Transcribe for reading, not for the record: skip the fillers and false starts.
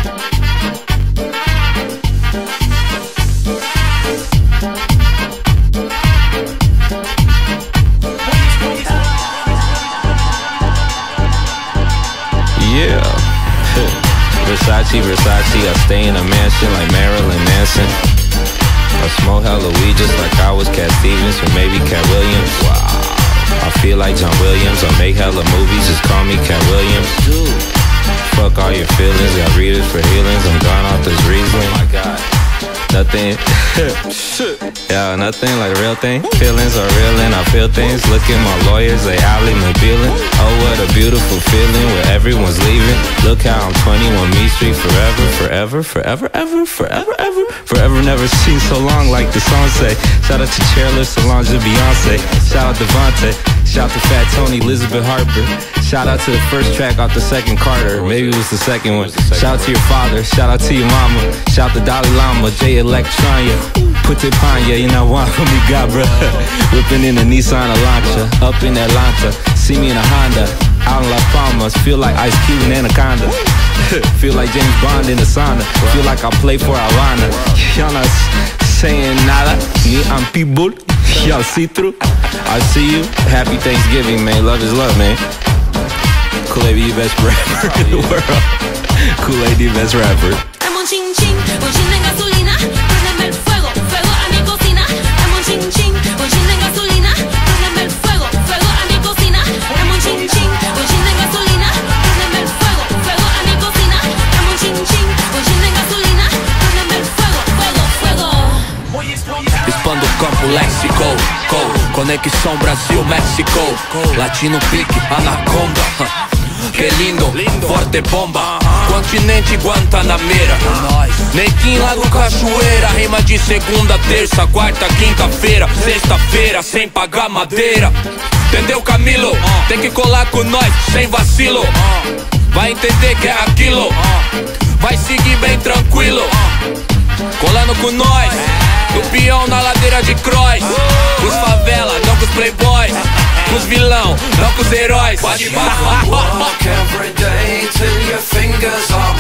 Yeah. Versace, I stay in a mansion like Marilyn Manson. I smoke hella weed just like I was Cat Stevens or maybe Cat Williams. Wow. I feel like John Williams. I make hella movies, just call me Cat Williams. Fuck all your feelings, got readers for healings. I'm gone off this Riesling. Oh my God. Nothing, yeah, nothing like a real thing. Feelings are real and I feel things. Look at my lawyers, they Ali McBealin. Oh, what a beautiful feeling where everyone's leaving. Look how I'm 21 Meat Street forever, forever, forever, ever, forever, ever. Forever never seen so long like the song say. Shout out to Chairless, Solange and Beyonce. Shout out to Devontae. Shout out to Fat Tony, Elizabeth Harper. Shout out to the first track off the second Carter. Maybe it was the second one. Shout out to your father. Shout out to your mama. Shout out to Dalai Lama, J Electronia. Put it upon ya, you know what we got, bruh. Whipping in a Nissan Elantra. Up in Atlanta, see me in a Honda. Out in Las Palmas, feel like Ice Cube and Anaconda. Feel like James Bond in the sauna. Feel like I play for Havana. Y'all not saying nada. Me, I'm people. Y'all see through. I see you. Happy Thanksgiving, man. Love is love, man. Kool-Aid, the best rapper in the world. Kool-Aid, the best rapper. Dame un chin chin de gasolina, préndeme el fuego, fuego a mi cocina. Dame un chin chin de gasolina, préndeme el fuego, fuego a mi cocina. Dame un chin de gasolina, préndeme el fuego, fuego a mi cocina. Dame un chin de gasolina, préndeme el fuego, fuego, fuego. Expando o campo léxico, conexão Brasil-México. Latino pique, anaconda. Que lindo, forte bomba. Continente Guantanameira. Nequim lá do Cachoeira. Rima de segunda, terça, quarta, quinta-feira, sexta-feira, sem pagar madeira. Entendeu, Camilo? Tem que colar com nós, sem vacilo. Vai entender que é aquilo. Vai seguir bem tranquilo. Colando com nós. Do peão na ladeira de cross. Os favela, não com os playboys. Com os vilão, não com os heróis. Watch my walk every day till your fingers are